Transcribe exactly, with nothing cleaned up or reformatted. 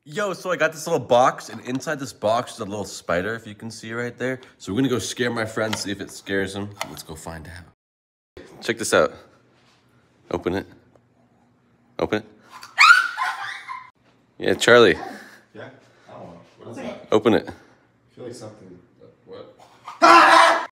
Yo, so I got this little box, and inside this box is a little spider, if you can see right there. So we're gonna go scare my friend, see if it scares him. Let's go find out. Check this out. Open it. Open it. Yeah, Charlie. Yeah? I don't know. What is that? Open it. I feel like something. What?